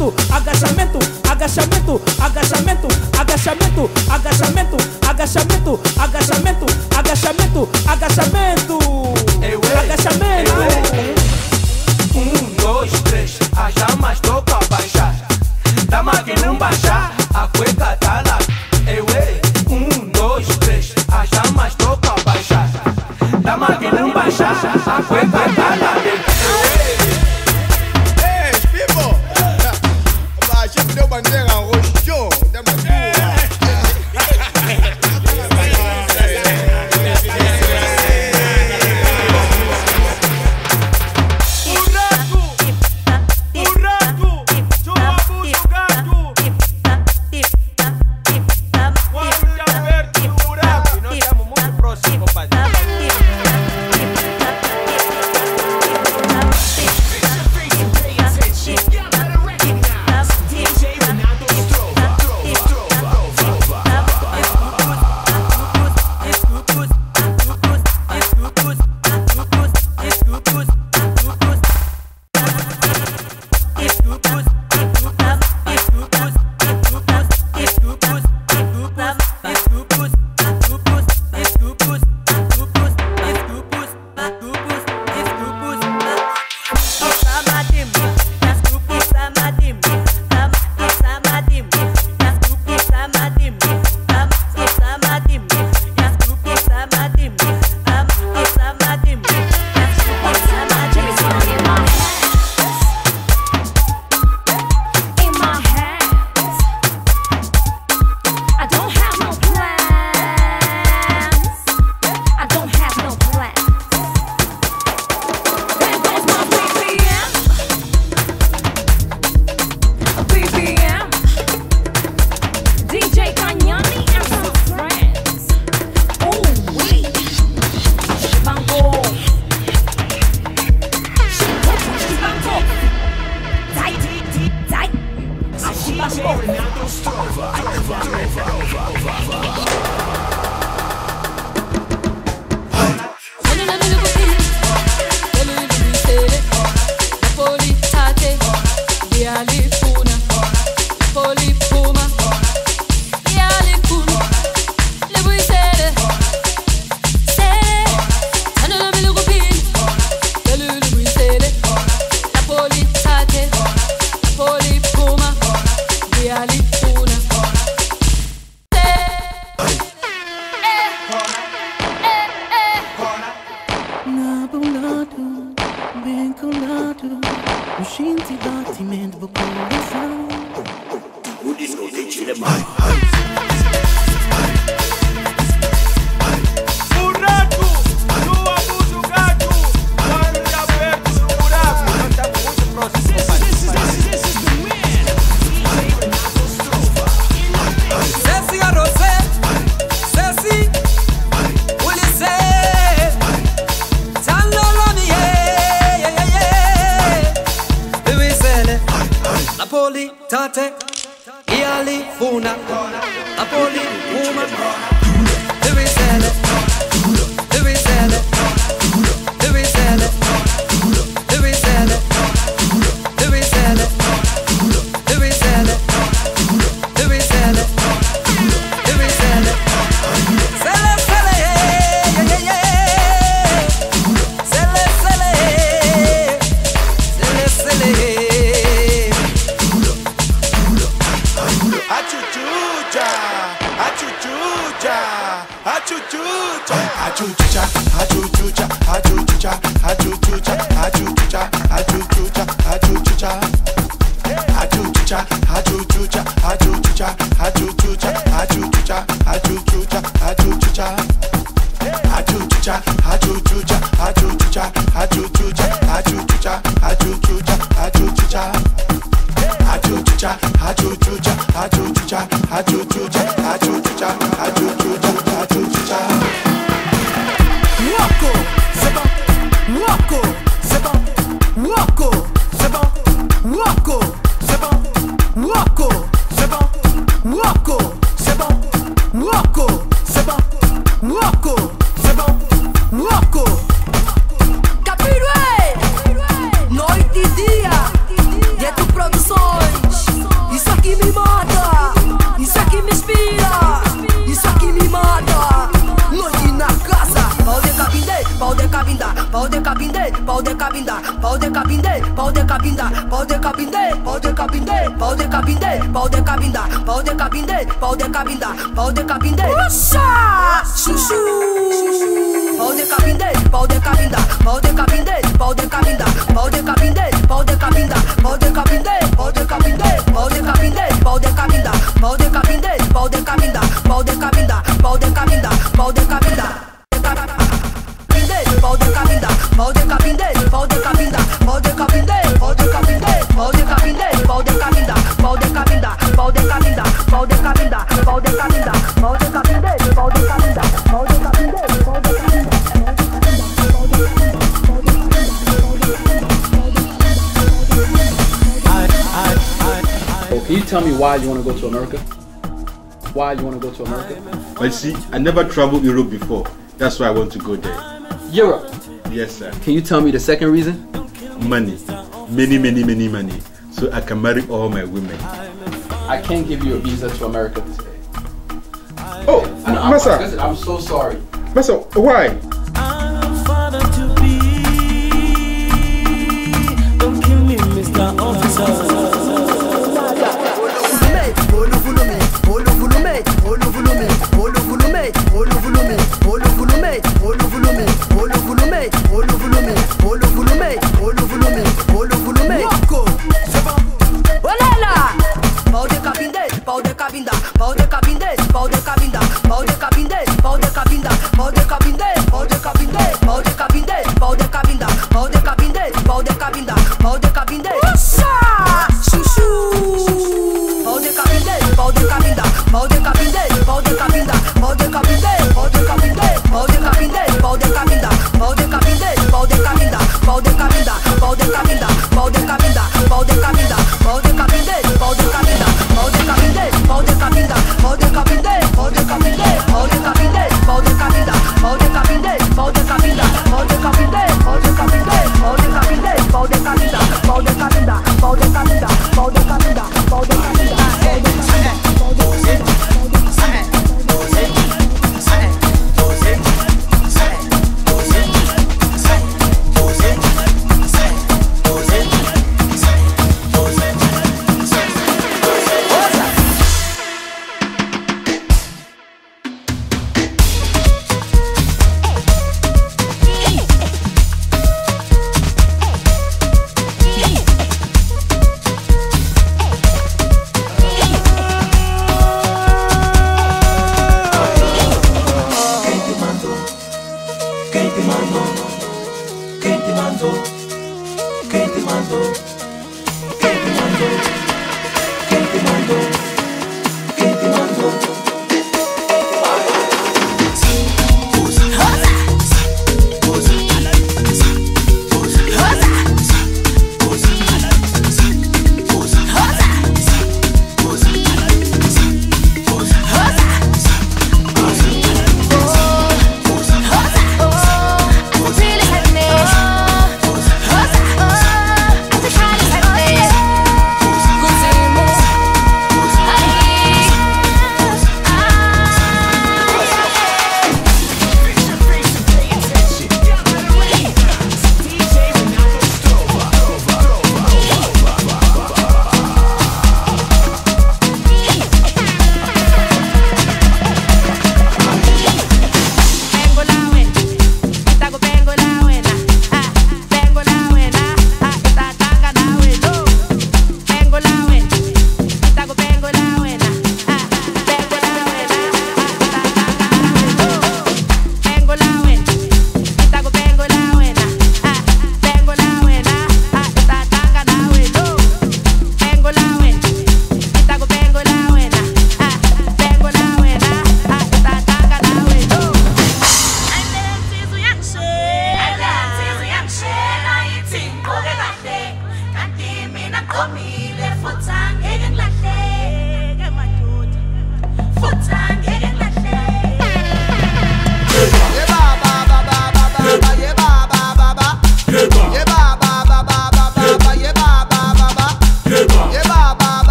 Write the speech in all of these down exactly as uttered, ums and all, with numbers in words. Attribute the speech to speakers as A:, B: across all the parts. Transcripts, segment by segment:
A: agachamento, agachamento, agachamento, agachamento, agachamento, agachamento, agachamento, agachamento, agachamento, agachamento, agachamento.
B: Um, dois, três, as damas tocam a baixar. Dama que não baixar, a cueca tá lá. Eu, ei, um, dois, três, as damas tocam a baixar. Dama que não baixar, a cueca tá lá.
C: Ei, people! A gente deu bandeira ao rosto, deu bandeira. Achuchucha, achuchucha.
D: pau de cabinda, pau de cabinde, pau de cabinda, pau de cabinde, pau de cabinde, pau de cabinde, pau de cabinda, pau de cabinde, pau de cabinda, pau de cabinde. Uxa! Chuchu! Pau de cabinde, pau de cabinda, pau de cabinde, pau de cabinda, pau de cabinde, pau de cabinda, pau de cabinde, pau de cabinde, pau de cabinde, pau de cabinda, pau de cabinde, pau de cabinda, pau de cabinda, pau de cabinda, pau de cabinda. Pau de cabinda, pau de cabinde, pau de cabinda, pau de cabinde, pau de cabinde, pau de cabinde, pau de cabinda, pau de cabinda, pau de cabinda, pau de cabinda, pau de cabinda, pau de cabinde, pau de cabinda, pau de cabinde, pau de cabinda.
E: Oh, can you tell me why you want to go to America? Why you want to go to America?
C: Well, see, I never traveled Europe before. That's why I want to go there.
E: Europe?
C: Yes, sir.
E: Can you tell me the second reason?
C: Money. Many, many, many money. So I can marry all my women.
E: I can't give you a visa to America today.
C: Oh,
E: I know,
C: Massa.
E: I'm, I'm so sorry.
C: Massa, why?
A: I'm father to be. Don't kill me, Mister Officer.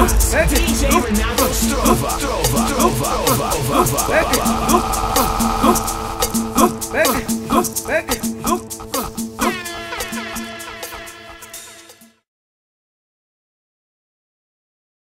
B: D J Renato Strova. Strova. Strova. Strova.